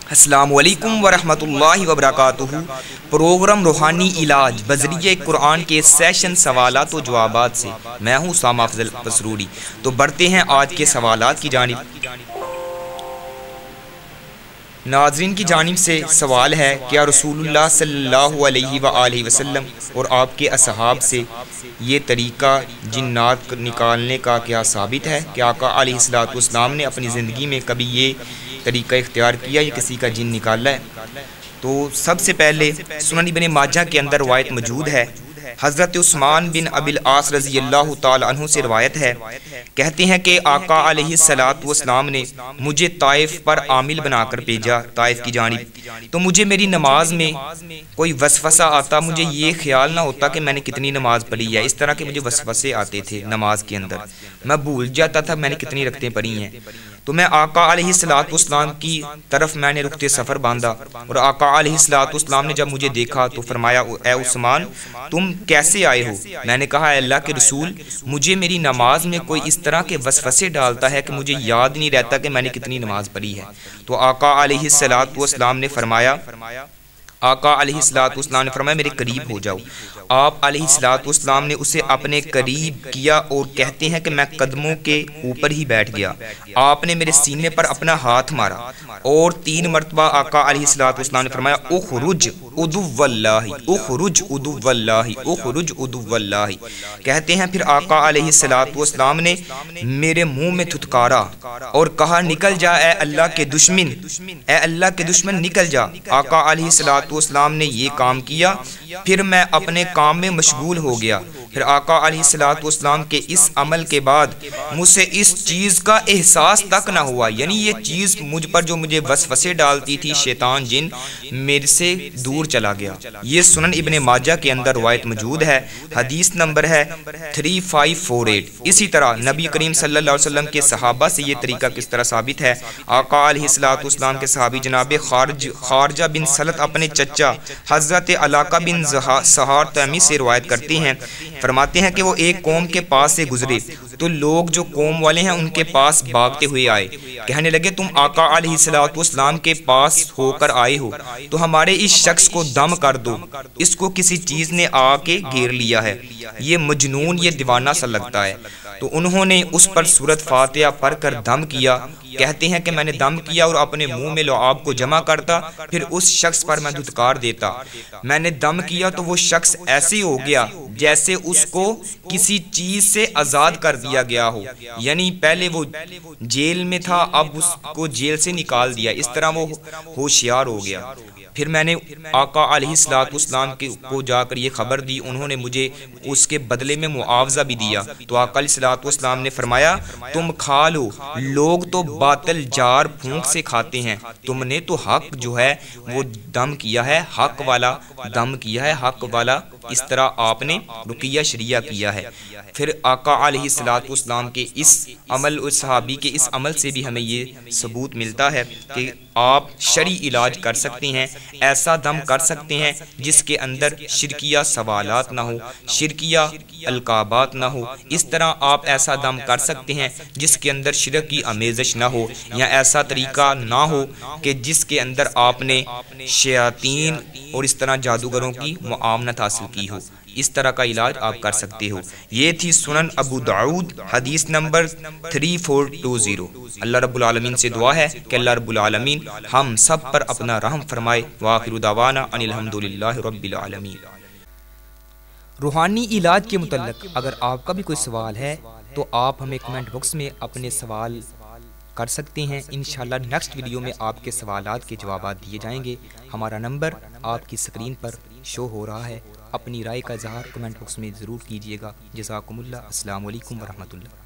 السلام علیکم ورحمۃ اللہ وبرکاتہ۔ پروگرام روحانی علاج بذریعہ قرآن کے سیشن سوالات و جوابات سے میں ہوں اسامہ افضل پسروری۔ تو بڑھتے ہیں آج کے سوالات کی جانب۔ ناظرین کی جانب سے سوال ہے، کیا رسول اللہ صلی اللہ علیہ وآلہ وسلم اور آپ کے اصحاب سے یہ طریقہ جنات نکالنے کا کیا ثابت ہے؟ کہ آقا علیہ السلام نے اپنی زندگی میں کبھی یہ طریقہ اختیار کیا یا کسی کا جن نکالا ہے؟ تو سب سے پہلے سنن ابن ماجہ کے اندر روایت موجود ہے، حضرت عثمان بن ابی العاص رضی اللہ تعالی عنہ سے روایت ہے، کہتے ہیں کہ آقا علیہ السلام نے مجھے طائف پر عامل بنا کر بھیجا، طائف کی جانب۔ تو مجھے میری نماز میں کوئی وسوسہ آتا، مجھے یہ خیال نہ ہوتا کہ میں نے کتنی نماز پڑھی ہے، اس طرح کے مجھے وسوسے آتے تھے نماز کے اندر، میں بھول جاتا تھا میں نے کتنی رکعتیں پڑھی ہیں۔ تو میں آقا علیہ السلام کی طرف میں نے رخت سفر باندھا، اور آقا علیہ السلام نے جب مجھے دیکھا تو فرمایا، اے عثمان تم کیسے آئے ہو؟ میں نے کہا، اے اللہ کے رسول، مجھے میری نماز میں کوئی اس طرح کے وسوسے ڈالتا ہے کہ مجھے یاد نہیں رہتا کہ میں نے کتنی نماز پڑھی ہے۔ تو آقا علیہ السلام نے فرمایا، میرے قریب ہو جاؤ۔ آپ علیہ السلام نے اسے اپنے قریب کیا اور کہتے ہیں کہ میں قدموں کے اوپر ہی بیٹھ گیا۔ آپ نے میرے سینے پر اپنا ہاتھ مارا اور 3 مرتبہ آقا علیہ السلام نے فرمایا، اخرج عدو اللہ، اخرج عدو اللہ، اخرج عدو اللہ۔ کہتے ہیں پھر آقا علیہ السلام نے میرے منہ میں تھتکارا اور کہا، نکل جا اے اللہ کے دشمن، اے اللہ کے دشمن نکل جا۔ آقا علیہ السلام نے یہ کام کیا، پھر میں اپنے کام میں مشغول ہو گیا۔ پھر آقا علیہ السلام کے اس عمل کے بعد مجھ سے اس چیز کا احساس تک نہ ہوا، یعنی یہ چیز مجھ پر جو مجھے وسوسے ڈالتی تھی شیطان جن، میرے سے دور چلا گیا۔ یہ سنن ابن ماجہ کے اندر روایت موجود ہے، حدیث نمبر ہے 3548۔ اسی طرح نبی کریم صلی اللہ علیہ وسلم کے صحابہ سے یہ طریقہ کس طرح ثابت ہے؟ آقا علیہ السلام کے صحابی جناب خارجہ بن سلط اپنے چچا حضرت علاقہ بن سہار تیمی سے روایت کرتے ہیں، فرماتے ہیں کہ وہ ایک قوم کے پاس سے گزرے تو لوگ جو قوم والے ہیں ان کے پاس بھاگتے ہوئے آئے، کہنے لگے، تم آقا علیہ السلام کے پاس ہو کر آئے ہو تو ہمارے اس شخص کو دم کر دو، اس کو کسی چیز نے آ کے گھیر لیا ہے، یہ مجنون، یہ دیوانہ سا لگتا ہے۔ تو انہوں نے اس پر سورۃ فاتحہ پڑھ کر دم کیا۔ کہتے ہیں کہ میں نے دم کیا اور اپنے منہ میں لعاب کو جمع کرتا، پھر اس شخص پر میں دھتکار دیتا۔ میں نے دم کیا تو وہ شخص ایسے ہو گیا جیسے اس کو کسی چیز سے آزاد کر دیا گیا ہو، یعنی پہلے وہ جیل میں تھا، اب اس کو جیل سے نکال دیا، اس طرح وہ ہوشیار ہو گیا۔ پھر میں نے آقا علیہ السلام کو جا کر یہ خبر دی، انہوں نے مجھے اس کے بدلے میں معاوضہ بھی دیا۔ تو آقا علیہ السلام نے فرمایا، تم کھا لو، لوگ تو باطل جار پھونک سے کھاتے ہیں، تم نے تو حق جو ہے وہ دم کیا ہے، حق والا دم کیا ہے، حق والا، اس طرح آپ نے رقیہ شریعہ کیا ہے۔ پھر آقا علیہ السلام کے اس عمل اور صحابی کے اس عمل سے بھی ہمیں یہ ثبوت ملتا ہے کہ آپ شرعی علاج کر سکتے ہیں، ایسا دم کر سکتے ہیں جس کے اندر شرکیہ سوالات نہ ہو، شرکیہ القابات نہ ہو، اس طرح آپ ایسا دم کر سکتے ہیں جس کے اندر شرک کی آمیزش نہ ہو، یا ایسا طریقہ نہ ہو کہ جس کے اندر آپ نے شیاطین اور اس طرح جادوگروں کی معاونت حاصل کی ہو، اس طرح کا علاج آپ کر سکتے ہو۔ یہ تھی سنن ابو داؤد حدیث نمبر 3420۔ اللہ رب العالمین سے دعا ہے کہ اللہ رب العالمین ہم سب پر اپنا رحم فرمائے۔ وآخر دعوانا ان الحمدللہ رب العالمین۔ روحانی علاج کے متعلق اگر آپ کا بھی کوئی سوال ہے تو آپ ہمیں کمنٹ باکس میں اپنے سوال کر سکتے ہیں، انشاءاللہ نیکسٹ ویڈیو میں آپ کے سوالات کے جوابات دیے جائیں گے۔ ہمارا نمبر آپ کی سکرین پر شو ہو رہا ہے، اپنی رائے کا اظہار کمنٹ باکس میں ضرور کیجیے گا۔ جزاکم اللہ، السلام علیکم ورحمۃ اللہ۔